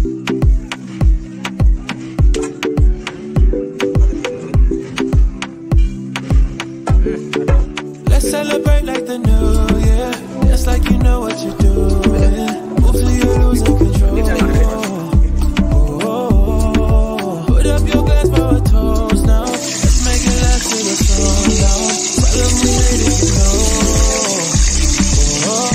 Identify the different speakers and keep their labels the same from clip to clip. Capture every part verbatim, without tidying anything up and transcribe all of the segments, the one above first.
Speaker 1: Let's celebrate like the new year, just like you know what you're doing. Move till you're losing control. Oh, put up your glass for a toast now. Let's make it last till the sun down. Tell them we made it, you know. Oh,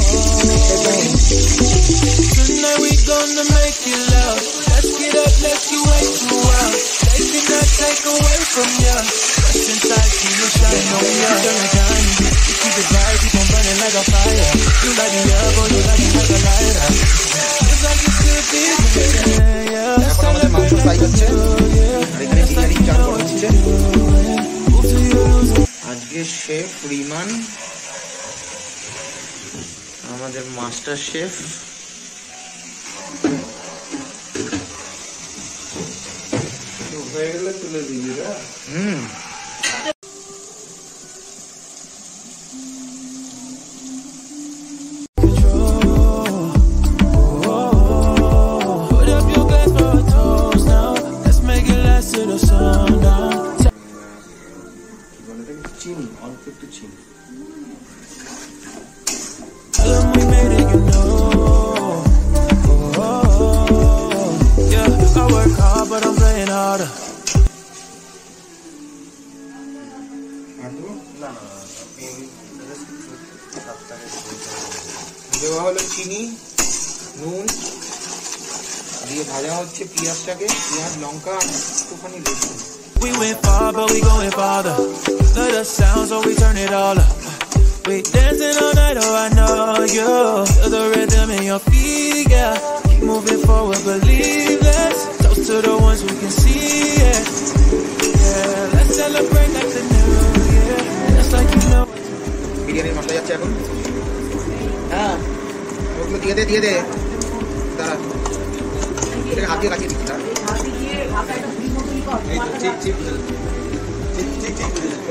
Speaker 1: tonight we gonna make it love. Let's get up, let's get way too wild. They cannot take away from you. What's inside, see you shine on ya. Turn the time, you keep the vibe, keep on burning like a fire. You like it up, or you like it like a lighter. It's like it should be, yeah, yeah. Let's celebrate like the new year. Let's like you know what you're doing. Move till you lose it.
Speaker 2: আজকে chef Riman, আমাদের master chef. হয়ে গেলে তুলে দিবি না? হুম। চিনি, অল্প একটু চিনি। দেওয়া হলো চিনি, নুন দিয়ে ভাজা হচ্ছে পেঁয়াজটাকে, পেঁয়াজ, লঙ্কা, একটুখানি রসুন।
Speaker 1: We went far, but we going farther. Let us sound, so we turn it all up. We dancing all night, oh I know you. Feel the rhythm in your feet, yeah. Keep moving forward, believe this. Toast to the ones we can see it. Yeah, let's celebrate like the new year, just like you know.
Speaker 2: বিরিয়ানির মশলা যাচ্ছে এখন। হ্যাঁ, ওগুলো দিয়ে দে, দিয়ে দে। দাঁড়া, এটাকে হাত দিয়ে কাটিয়ে দিচ্ছি। এই তো ঠিক ঠিক ঠিক ঠিক ঠিক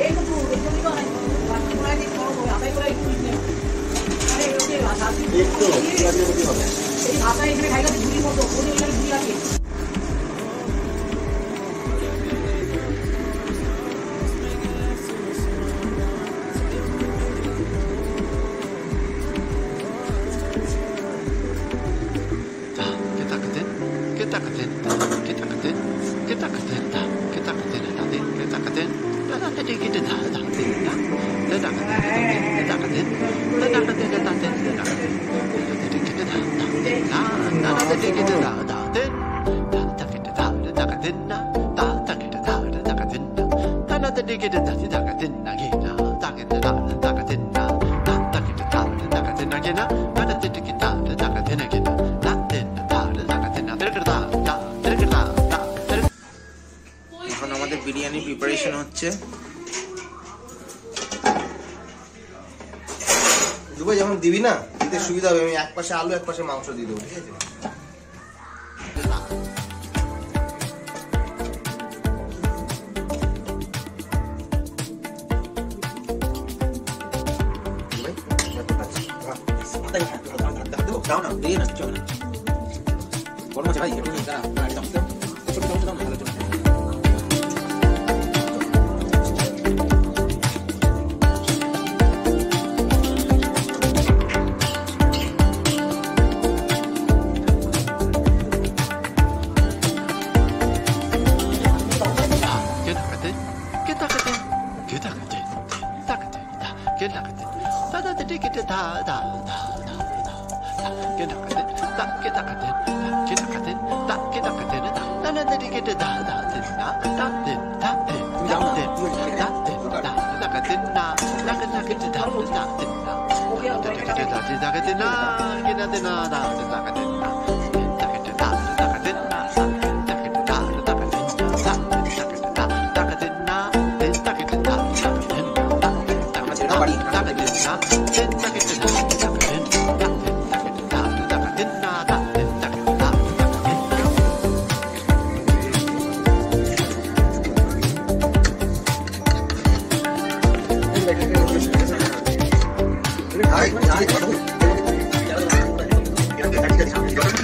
Speaker 2: এখন আমাদের বিরিয়ানি প্রিপারেশন হচ্ছে। দুটো যখন দিবি না, দিতে সুবিধা হবে। আমি এক পাশে আলু, এক পাশে মাংস দিয়ে দেবো, ঠিক আছে? দাও না, দিয়ে না, চল না। গরম আছে ভাই, একটু দাঁড়া, দাঁড়া, দাও, দাও, ছোট চামচ দাও না, ভালো চলে। Ay, ay, ay, ay.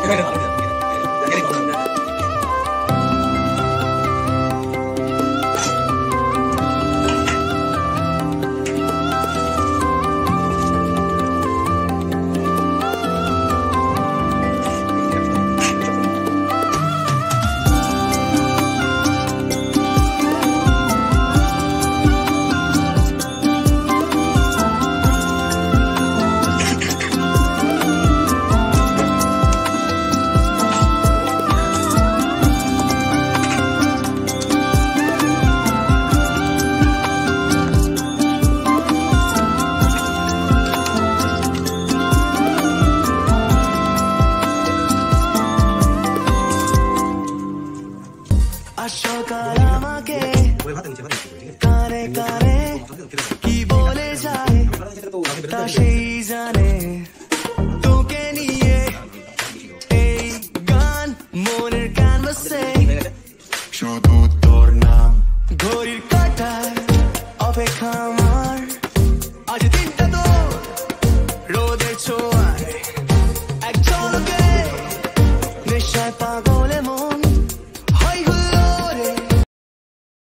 Speaker 1: কানে কানে কি বলে যায় তা সেই জানে তোকে নিয়ে এই গান মনের ক্যানভাসে শুধু তোর নাম ঘড়ির কাঁটায় অপেক্ষা আমার আজ দিনটা তোর রোদের ছোঁয়া